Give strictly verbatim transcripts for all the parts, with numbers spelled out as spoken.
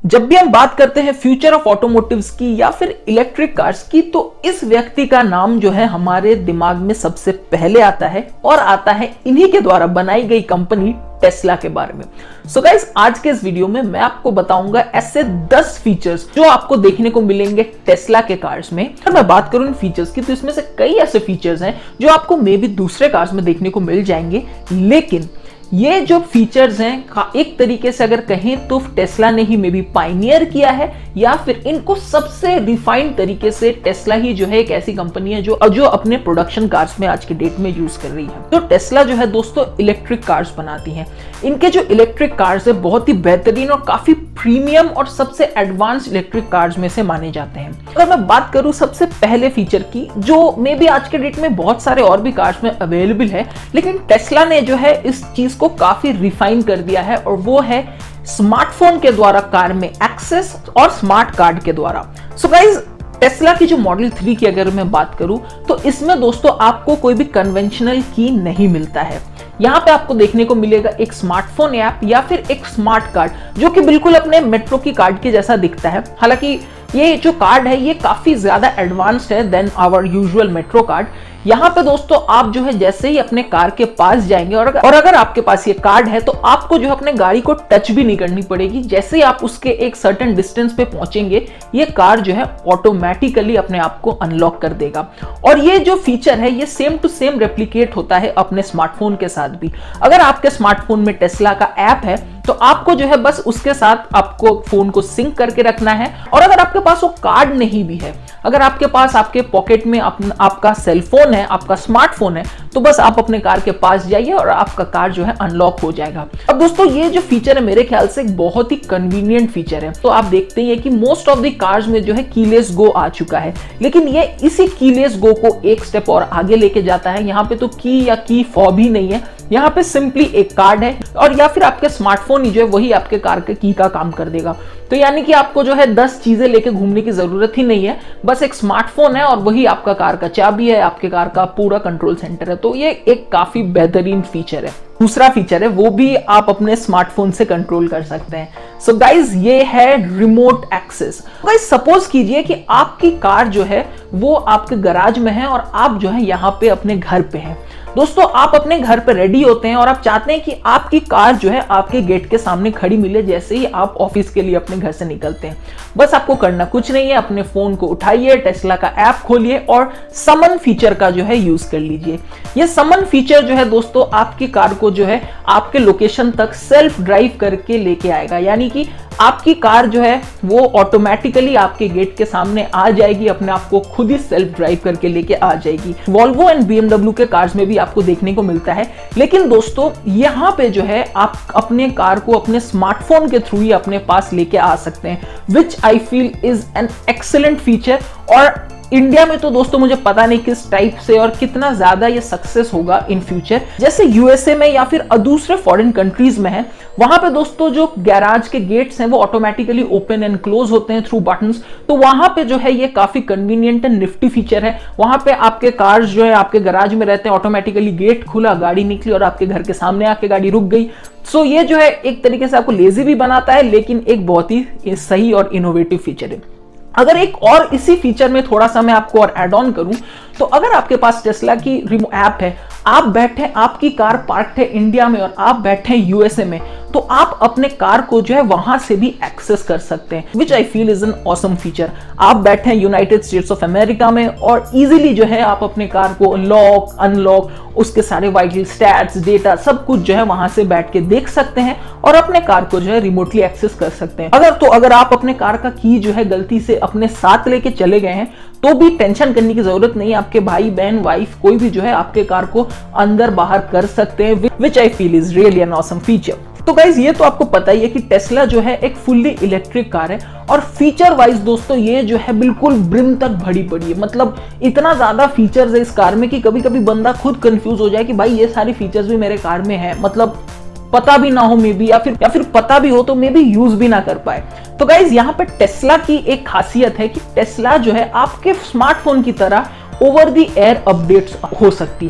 जब भी हम बात करते हैं फ्यूचर ऑफ ऑटोमोटिव्स की या फिर इलेक्ट्रिक कार्स की, तो इस व्यक्ति का नाम जो है हमारे दिमाग में सबसे पहले आता है और आता है इन्हीं के द्वारा बनाई गई कंपनी टेस्ला के बारे में। सो गाइस, आज के इस वीडियो में मैं आपको बताऊंगा ऐसे दस फीचर्स जो आपको देखने को मिलेंगे टेस्ला के कार्स में। अगर मैं बात करूं इन फीचर्स की, तो इसमें से कई ऐसे फीचर्स हैं जो आपको मे बी दूसरे कार्स में देखने को मिल जाएंगे, लेकिन ये जो फीचर्स हैं एक तरीके से अगर कहें तो टेस्ला ने ही मे बी पायनियर किया है, या फिर इनको सबसे रिफाइंड तरीके से टेस्ला ही जो है एक ऐसी कंपनी है जो जो अपने प्रोडक्शन कार्स में आज के डेट में यूज कर रही है। तो टेस्ला जो है दोस्तों इलेक्ट्रिक कार्स बनाती है। इनके जो इलेक्ट्रिक कार्स है बहुत ही बेहतरीन और काफी प्रीमियम और सबसे एडवांस इलेक्ट्रिक कार्स में से माने जाते हैं। अगर मैं बात करूं सबसे पहले फीचर की, जो मे बी आज के डेट में बहुत सारे और भी कार्स में अवेलेबल है, लेकिन टेस्ला ने जो है इस चीज को काफी रिफाइन कर दिया है, और वो है स्मार्टफोन के द्वारा कार में एक्सेस और स्मार्ट कार्ड के द्वारा। सो गाइस, टेस्ला की जो मॉडल थ्री की अगर मैं बात करूं, तो इसमें दोस्तों आपको कोई भी कन्वेंशनल की नहीं मिलता है। यहाँ पे आपको देखने को मिलेगा एक स्मार्टफोन ऐप या फिर एक स्मार्ट कार्ड जो कि बिल्कुल अपने मेट्रो की कार्ड के जैसा दिखता है। हालांकि ये जो कार्ड है ये काफी ज्यादा एडवांस्ड है than our usual metro card. यहाँ पे दोस्तों आप जो है जैसे ही अपने कार के पास जाएंगे और अगर, और अगर आपके पास ये कार्ड है तो आपको जो है अपने गाड़ी को टच भी नहीं करनी पड़ेगी। जैसे ही आप उसके एक सर्टेन डिस्टेंस पे पहुंचेंगे, ये कार जो है ऑटोमेटिकली अपने आप को अनलॉक कर देगा। और ये जो फीचर है ये सेम टू सेम रेप्लिकेट होता है अपने स्मार्टफोन के साथ भी। अगर आपके स्मार्टफोन में टेस्ला का ऐप है तो आपको जो है बस उसके साथ आपको फोन को सिंक करके रखना है। और अगर आपके पास वो कार्ड नहीं भी है, अगर आपके पास आपके पॉकेट में आप, आपका सेलफोन है, आपका स्मार्टफोन है, तो बस आप अपने कार के पास जाइए और आपका कार जो है अनलॉक हो जाएगा। अब दोस्तों ये जो फीचर है मेरे ख्याल से एक बहुत ही कन्वीनियंट फीचर है। तो आप देखते हैं कि मोस्ट ऑफ द कार्स में जो है कीलेस गो आ चुका है, लेकिन ये इसी कीलेस गो को एक स्टेप और आगे लेके जाता है। यहाँ पे तो की या की फॉब ही नहीं है, यहाँ पे सिंपली एक कार्ड है और या फिर आपके स्मार्टफोन ही जो है वही आपके कार के की का काम कर देगा। तो यानी कि आपको जो है दस चीजें लेके घूमने की जरूरत ही नहीं है, बस एक स्मार्टफोन है और वही आपका कार का चाबी है, आपके कार का पूरा कंट्रोल सेंटर है। तो ये एक काफी बेहतरीन फीचर है। दूसरा फीचर है वो भी आप अपने स्मार्टफोन से कंट्रोल कर सकते हैं। सो so गाइज, ये है रिमोट एक्सेस। गाइज, सपोज कीजिए कि आपकी कार जो है वो आपके गैराज में है और आप जो है यहाँ पे अपने घर पे हैं। दोस्तों आप अपने घर पे रेडी होते हैं और आप चाहते हैं कि आपकी कार जो है आपके गेट के सामने खड़ी मिले जैसे ही आप ऑफिस के लिए अपने घर से निकलते हैं। बस आपको करना कुछ नहीं है, अपने फोन को उठाइए, टेस्ला का ऐप खोलिए और समन फीचर का जो है यूज कर लीजिए। ये समन फीचर जो है दोस्तों आपकी कार को जो है आपके लोकेशन तक सेल्फ ड्राइव करके लेके आएगा, यानी कि आपकी कार जो है वो ऑटोमेटिकली आपके गेट के सामने आ जाएगी, अपने आप को खुद ही सेल्फ ड्राइव करके लेके आ जाएगी। वॉल्वो एंड बीएमडब्ल्यू के कार्स में भी आपको देखने को मिलता है, लेकिन दोस्तों यहाँ पे जो है आप अपने कार को अपने स्मार्टफोन के थ्रू ही अपने पास लेके आ सकते हैं, which I feel is an excellent feature. और इंडिया में तो दोस्तों मुझे पता नहीं किस टाइप से और कितना ज्यादा ये सक्सेस होगा इन फ्यूचर। जैसे यूएसए में या फिर दूसरे फॉरेन कंट्रीज में है, वहां पे दोस्तों जो गैराज के गेट्स हैं वो ऑटोमेटिकली ओपन एंड क्लोज होते हैं थ्रू बटन्स। तो वहां पे जो है ये काफी कन्वीनियंट एंड निफ्टी फीचर है। वहां पे आपके कार्स जो है आपके गैराज में रहते हैं, ऑटोमेटिकली गेट खुला, गाड़ी निकली और आपके घर के सामने आके गाड़ी रुक गई। सो ये जो है एक तरीके से आपको लेजी भी बनाता है, लेकिन एक बहुत ही सही और इनोवेटिव फीचर है। अगर एक और इसी फीचर में थोड़ा सा मैं आपको और ऐड ऑन करूं, तो अगर आपके पास टेस्ला की रिमो ऐप है, आप बैठे, आपकी कार पार्क्ड है इंडिया में और आप बैठे हैं यूएसए में, तो आप अपने कार को जो है वहां से भी एक्सेस कर सकते हैं, which I feel is an awesome feature. आप बैठे हैं यूनाइटेड स्टेट्स ऑफ अमेरिका में और इजीली जो है आप अपने कार को लॉक, अनलॉक, उसके सारे वाइटल स्टैट्स, डेटा सब कुछ जो है वहां से बैठ के देख सकते हैं और अपने कार को जो है रिमोटली एक्सेस कर सकते हैं। अगर तो अगर आप अपने कार का की जो है गलती से अपने साथ लेके चले गए हैं तो भी टेंशन करने की जरूरत नहीं है। आपके भाई बहन, वाइफ, कोई भी जो है आपके कार को अंदर बाहर कर सकते हैं, which I feel is really an awesome feature. तो गाइज ये तो आपको पता ही है कि टेस्ला जो है एक फुल्ली इलेक्ट्रिक कार है और फीचर वाइज दोस्तों ये जो है बिल्कुल ब्रिम तक भरी पड़ी है। मतलब इतना ज्यादा फीचर्स है इस कार में कि कभी कभी बंदा खुद कंफ्यूज हो जाए कि भाई ये सारी फीचर्स भी मेरे कार में है, मतलब पता भी ना हो मे बी, या फिर या फिर पता भी हो तो मे बी यूज भी ना कर पाए। तो गाइज यहाँ पे टेस्ला की एक खासियत है कि टेस्ला जो है आपके स्मार्टफोन की तरह ओवर द एयर अपडेट्स हो सकती है।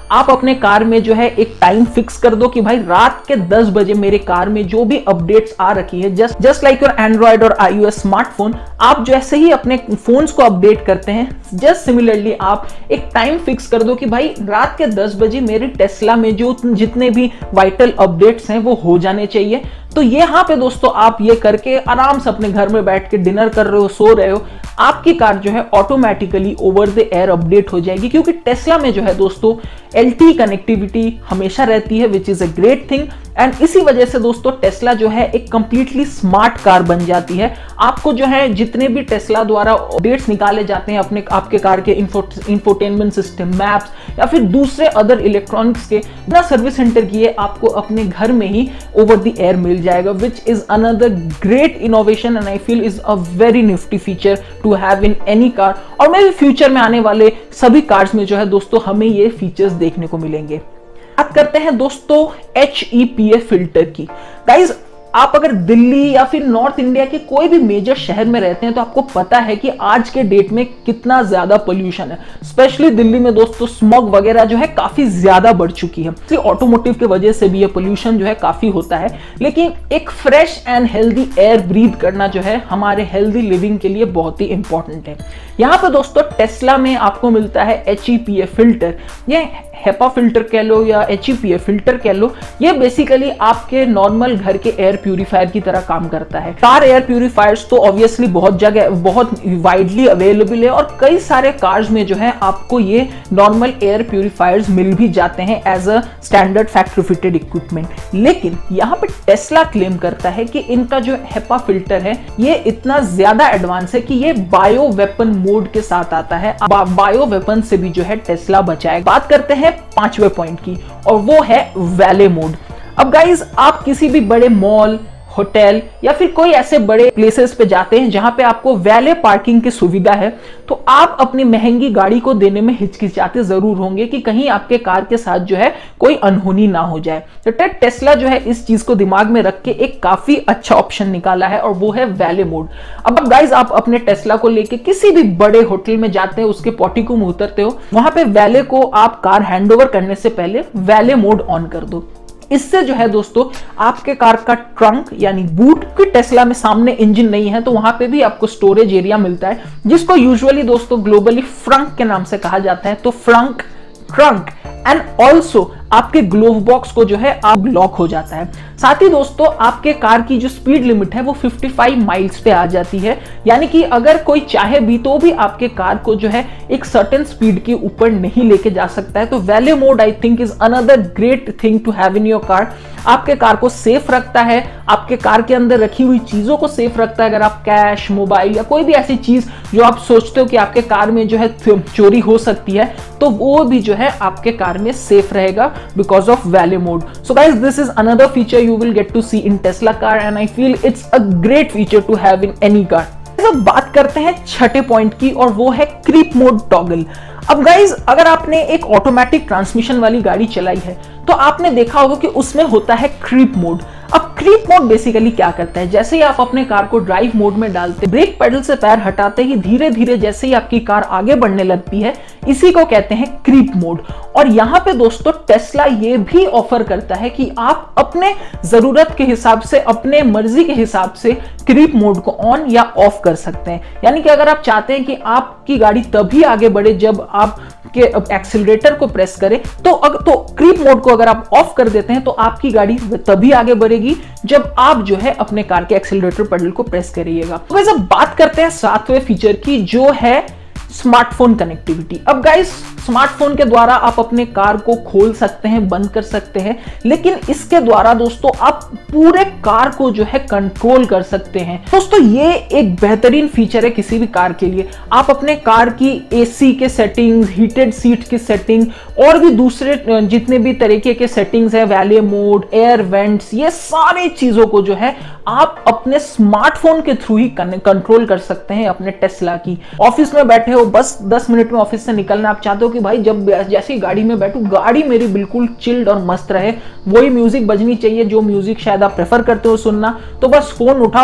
आप अपने कार में जो है एक टाइम फिक्स कर दो कि भाई रात के दस बजे मेरे कार में जो भी अपडेट्स आ रखी है, just just like your Android और आईओएस स्मार्टफोन, आप जैसे ही अपने फोन्स को अपडेट करते हैं, जस्ट सिमिलरली आप एक टाइम फिक्स कर दो कि भाई रात के दस बजे मेरी टेस्ला में जो जितने भी वाइटल अपडेट्स हैं वो हो जाने चाहिए। तो यहाँ पे दोस्तों आप ये करके आराम से अपने घर में बैठ के डिनर कर रहे हो, सो रहे हो, आपकी कार जो है automatically over the air update हो जाएगी, क्योंकि टेस्ला में जो है दोस्तों एलटीई कनेक्टिविटी हमेशा रहती है, which is a great thing. And इसी वजह से दोस्तों टेस्ला जो है एक कंप्लीटली स्मार्ट कार बन जाती है। आपको जो है जितने भी टेस्ला द्वारा अपडेट्स निकाले जाते हैं अपने आपके कार के इंफो इंफोटेनमेंट सिस्टम, मैप्स या फिर दूसरे अदर इलेक्ट्रॉनिक्स के, बिना सर्विस सेंटर किए आपको अपने घर में ही ओवर द एयर मिल जाएगा, which is another great innovation and I feel is a very nifty feature to have in any car. और मे भी फ्यूचर में आने वाले सभी कार्स में जो है दोस्तों हमें ये फीचर्स देखने को मिलेंगे। बात करते हैं दोस्तों H E P A filter की। गाइज, आप अगर दिल्ली या फिर नॉर्थ इंडिया के कोई भी मेजर शहर में रहते हैं तो आपको पता है कि आज के डेट में कितना ज्यादा पोल्यूशन है। स्पेशली दिल्ली में दोस्तों स्मॉग वगैरह जो है काफी ज्यादा बढ़ चुकी है। ऑटोमोटिव की वजह से भी ये पोल्यूशन जो है काफी होता है, लेकिन एक fresh and healthy air breathe करना जो है हमारे हेल्दी लिविंग के लिए बहुत ही इंपॉर्टेंट है। यहाँ पे दोस्तों टेस्ला में आपको मिलता है H E P A filter. ये हेपा फिल्टर कह लो या H E P A filter कह लो, ये बेसिकली आपके नॉर्मल घर के एयर प्यूरिफायर की तरह काम करता है। कार एयर प्यूरिफायर्स तो ऑब्वियसली बहुत जगह बहुत वाइडली अवेलेबल है और कई सारे कार्स में जो है आपको ये नॉर्मल एयर प्यूरिफायर्स मिल भी जाते हैं as a standard factory fitted equipment. लेकिन यहाँ पे टेस्ला क्लेम करता है कि इनका जो हेपा फिल्टर है ये इतना ज्यादा एडवांस है कि ये बायो वेपन मोड के साथ आता है। बा, बायो वेपन से भी जो है टेस्ला बचाए। बात करते हैं पांचवे पॉइंट की और वो है वैले मोड। अब गाइज, आप किसी भी बड़े मॉल, होटल या फिर कोई ऐसे बड़े प्लेसेस पे जाते हैं जहां पे आपको वैले पार्किंग की सुविधा है, तो आप अपनी महंगी गाड़ी को देने में हिचकिचाते जरूर होंगे कि कहीं आपके कार के साथ जो है कोई अनहोनी ना हो जाए। तो टेस्ला जो है इस चीज को दिमाग में रख के एक काफी अच्छा ऑप्शन निकाला है और वो है वैले मोड। अब गाइज, आप अपने टेस्ला को लेके किसी भी बड़े होटल में जाते हैं, उसके पोर्टिको में उतरते हो, वहां पे वैले को आप कार हैंडओवर करने से पहले वैले मोड ऑन कर दो। इससे जो है दोस्तों आपके कार का ट्रंक यानी बूट, की टेस्ला में सामने इंजन नहीं है तो वहां पे भी आपको स्टोरेज एरिया मिलता है, जिसको यूजुअली दोस्तों ग्लोबली फ्रंक के नाम से कहा जाता है। तो फ्रंक, ट्रंक एंड ऑल्सो आपके ग्लोव बॉक्स को जो है आप लॉक हो जाता है। साथ ही दोस्तों आपके कार की जो स्पीड लिमिट है वो पचपन माइल्स पे आ जाती है, यानी कि अगर कोई चाहे भी तो भी आपके कार को जो है एक सर्टेन स्पीड के ऊपर नहीं लेके जा सकता है। तो valet mode I think is another great thing to have in your car. आपके कार को सेफ रखता है, आपके कार के अंदर रखी हुई चीजों को सेफ रखता है। अगर आप कैश, मोबाइल या कोई भी ऐसी चीज जो आप सोचते हो कि आपके कार में जो है चोरी हो सकती है, तो वो भी जो है आपके कार में सेफ रहेगा because of Valet mode. So guys, this is another feature you will get to see in Tesla car and I feel it's a great feature to have in any car. अब बात करते हैं छठे point की और वो है creep mode toggle. अब गाइज, अगर आपने एक ऑटोमेटिक ट्रांसमिशन वाली गाड़ी चलाई है तो आपने देखा होगा कि उसमें होता है क्रीप मोड। अब क्रीप मोड बेसिकली क्या करता है, जैसे ही आप अपने कार को ड्राइव मोड में डालते, ब्रेक पेडल से पैर हटाते ही धीरे धीरे जैसे ही आपकी कार आगे बढ़ने लगती है, इसी को कहते हैं क्रीप मोड। और यहाँ पे दोस्तों टेस्ला ये भी ऑफर करता है कि आप अपने जरूरत के हिसाब से, अपने मर्जी के हिसाब से क्रीप मोड को ऑन या ऑफ कर सकते हैं। यानी कि अगर आप चाहते हैं कि आपकी गाड़ी तभी आगे बढ़े जब आप के एक्सीलरेटर को प्रेस करें, तो अगर तो क्रीप मोड को अगर आप ऑफ कर देते हैं तो आपकी गाड़ी तभी आगे बढ़ेगी जब आप जो है अपने कार के एक्सीलरेटर पेडल को प्रेस करिएगा। तो वैसे बात करते हैं सातवें फीचर की, जो है स्मार्टफोन कनेक्टिविटी। अब गाइस, स्मार्टफोन के द्वारा आप अपने कार को खोल सकते हैं, बंद कर सकते हैं, लेकिन इसके द्वारा दोस्तों आप पूरे कार को जो है कंट्रोल कर सकते हैं। दोस्तों ये एक बेहतरीन फीचर है किसी भी कार के लिए। आप अपने कार की एसी के सेटिंग्स, हीटेड सीट की सेटिंग और भी दूसरे जितने भी तरीके के सेटिंग्स है, वैले मोड, एयर वेंट्स, ये सारी चीजों को जो है आप अपने स्मार्टफोन के थ्रू ही कंट्रोल कर सकते हैं अपने टेस्ला की। ऑफिस में बैठे हो, बस दस मिनट में ऑफिस से निकलना, आप चाहते हो कि भाई जब जैसी गाड़ी में बैठूं, गाड़ी मेरी बिल्कुल चिल्ड और मस्त रहे, वही म्यूजिक बजनी चाहिए जो म्यूजिक शायद आप प्रेफर करते हो सुनना, तो बस फोन उठाओ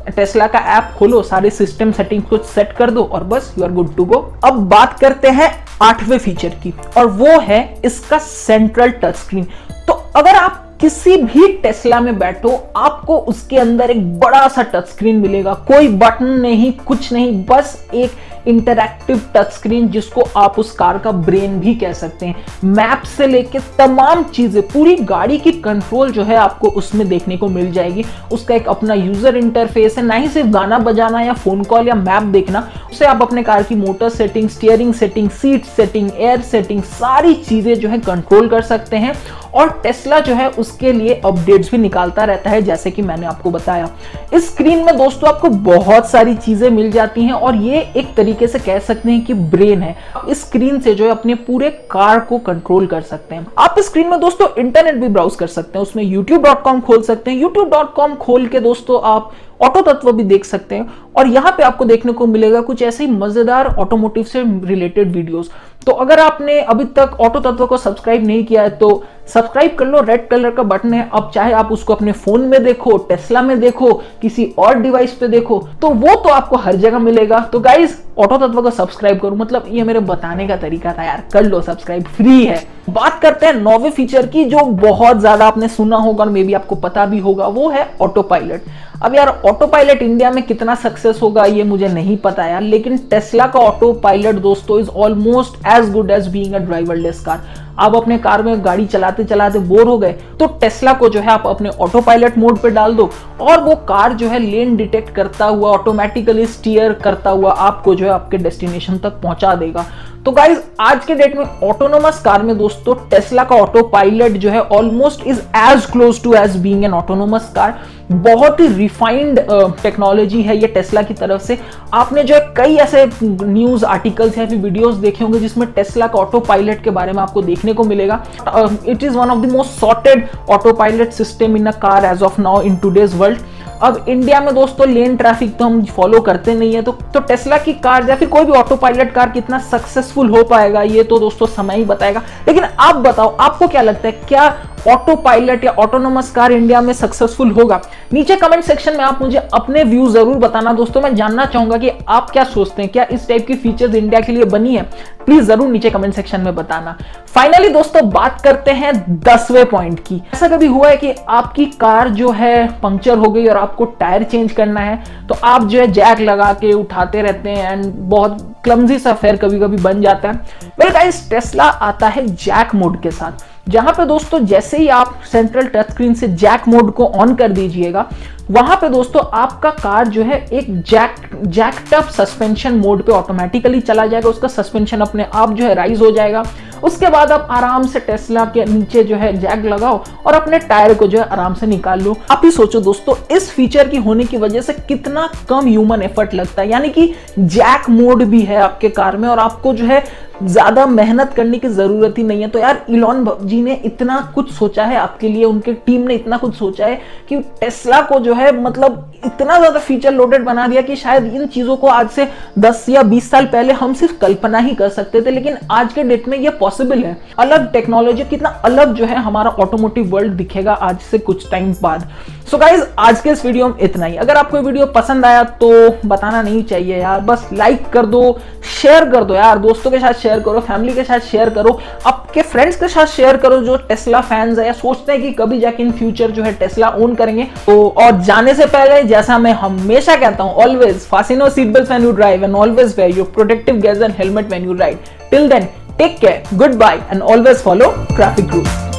टेस्ला का ऐप खोलो, सारे सिस्टम सेटिंग को सेट कर दो और बस you are good to go. अब बात करते हैं आठवें फीचर की, और वो है इसका सेंट्रल टच स्क्रीन। तो अगर आप किसी भी टेस्ला में बैठो, आपको उसके अंदर एक बड़ा सा टच स्क्रीन मिलेगा, कोई बटन नहीं, कुछ नहीं, बस एक इंटरैक्टिव टच स्क्रीन जिसको आप उस कार का ब्रेन भी कह सकते हैं। मैप से लेके तमाम चीजें, पूरी गाड़ी की कंट्रोल जो है आपको उसमें देखने को मिल जाएगी। उसका एक अपना यूजर इंटरफेस है, ना ही सिर्फ गाना बजाना या फोन कॉल या मैप देखना, उससे आप अपने कार की motor setting, steering setting, seat setting, air setting, सारी चीजें जो है कंट्रोल कर सकते हैं। और टेस्ला जो है उसके लिए अपडेट्स भी निकालता रहता है, जैसे कि मैंने आपको बताया। इस स्क्रीन में दोस्तों आपको बहुत सारी चीजें मिल जाती हैं और ये एक तरीके से कह सकते हैं कि ब्रेन है। इस स्क्रीन से जो है अपने पूरे कार को कंट्रोल कर सकते हैं। आप इस स्क्रीन में दोस्तों इंटरनेट भी ब्राउज कर सकते हैं, उसमें यूट्यूब डॉट कॉम खोल सकते हैं। यूट्यूब डॉट कॉम खोल के दोस्तों आप ऑटो तत्व भी देख सकते हैं और यहाँ पे आपको देखने को मिलेगा कुछ ऐसे ही मजेदार ऑटोमोटिव से रिलेटेड वीडियोस। तो अगर आपने अभी तक ऑटो तत्व को सब्सक्राइब नहीं किया है तो सब्सक्राइब कर लो, रेड कलर का बटन है। अब चाहे आप उसको अपने फोन में देखो, टेस्ला में देखो, किसी और डिवाइस पे देखो, तो वो तो आपको हर जगह मिलेगा। तो गाइज ऑटो तत्व को सब्सक्राइब करो, मतलब ये मेरे बताने का तरीका था यार, कर लो सब्सक्राइब, फ्री है। बात करते हैं नौवे फीचर की, जो बहुत ज्यादा आपने सुना होगा और मे बी आपको पता भी होगा, वो है ऑटो पायलट। अब यार ऑटो पायलट इंडिया में कितना सक्सेस होगा ये मुझे नहीं पता यार, लेकिन टेस्ला का ऑटो पायलट दोस्तों is almost as good as being a driverless car. आप अपने कार में गाड़ी चलाते चलाते बोर हो गए तो टेस्ला को जो है आप अपने ऑटो पायलट मोड पे डाल दो और वो कार जो है लेन डिटेक्ट करता हुआ, ऑटोमेटिकली स्टीयर करता हुआ आपको जो है आपके डेस्टिनेशन तक पहुंचा देगा। तो गाइज आज के डेट में ऑटोनोमस कार में दोस्तों टेस्ला का ऑटो पायलट जो है almost is as close to as being an autonomous car. बहुत ही रिफाइंड टेक्नोलॉजी है ये टेस्ला की तरफ से। आपने जो है कई ऐसे न्यूज आर्टिकल्स या फिर वीडियोस देखे होंगे जिसमें टेस्ला का ऑटो पायलट के बारे में आपको देखने को मिलेगा। It is one of the most sorted auto pilot system in a car as of now in today's world. अब इंडिया में दोस्तों लेन ट्रैफिक तो हम फॉलो करते नहीं है, तो तो टेस्ला की कार या फिर कोई भी ऑटो पायलट कार कितना सक्सेसफुल हो पाएगा ये तो दोस्तों समय ही बताएगा। लेकिन आप बताओ, आपको क्या लगता है, क्या ऑटो पायलट या ऑटोनोमस कार इंडिया में सक्सेसफुल होगा? नीचे कमेंट सेक्शन में आप मुझे अपने व्यू जरूर बताना दोस्तों, मैं जानना चाहूंगा कि आप क्या सोचते हैं, क्या इस टाइप की फीचर्स इंडिया के लिए बनी है? प्लीज जरूर नीचे कमेंट सेक्शन में बताना। फाइनली दोस्तों बात करते हैं दसवें पॉइंट की। ऐसा कभी हुआ है कि आपकी कार जो है पंक्चर हो गई और आपको टायर चेंज करना है, तो आप जो है जैक लगा के उठाते रहते हैं एंड बहुत क्लमजी सा अफेयर कभी कभी बन जाता है। वेल गाइस, टेस्ला आता है जैक मोड के साथ, जहां पे दोस्तों जैसे ही आप सेंट्रल टच स्क्रीन से जैक मोड को ऑन कर दीजिएगा, वहां पे दोस्तों आपका कार जो है एक jack jacked up suspension mode पे ऑटोमेटिकली चला जाएगा। उसका सस्पेंशन अपने आप जो है राइज हो जाएगा। उसके बाद आप आराम से टेस्ला के नीचे जो है जैक लगाओ और अपने टायर को जो है आराम से निकाल लो। आप ही सोचो दोस्तों, इस फीचर की होने की वजह से कितना कम ह्यूमन एफर्ट लगता है, यानी कि जैक मोड भी है आपके कार में और आपको जो है ज्यादा मेहनत करने की जरूरत ही नहीं है। तो यार इलॉन जी ने इतना कुछ सोचा है आपके लिए, उनके टीम ने इतना कुछ सोचा है कि टेस्ला को जो है मतलब इतना ज्यादा फीचर लोडेड बना दिया कि शायद इन चीजों को आज से दस या बीस साल पहले हम सिर्फ कल्पना ही कर सकते थे, लेकिन आज के डेट में ये पॉसिबल है। अलग टेक्नोलॉजी, कितना अलग जो है हमारा ऑटोमोटिव वर्ल्ड दिखेगा आज से कुछ टाइम बाद। सो गाइज आज के इस वीडियो में इतना ही। अगर आपको वीडियो पसंद आया तो बताना नहीं चाहिए यार, बस लाइक कर दो, शेयर कर दो यार, दोस्तों के साथ शेयर करो, फैमिली के साथ शेयर करो, आपके फ्रेंड्स के साथ शेयर करो जो टेस्ला फैंस है या सोचते हैं कि कभी जाके इन फ्यूचर जो है टेस्ला ओन करेंगे। तो और जाने से पहले जैसा मैं हमेशा कहता हूं, always fasten your seatbelts when you drive and always wear your protective gears and helmet when you ride. Till then, take care, goodbye and always follow traffic rules.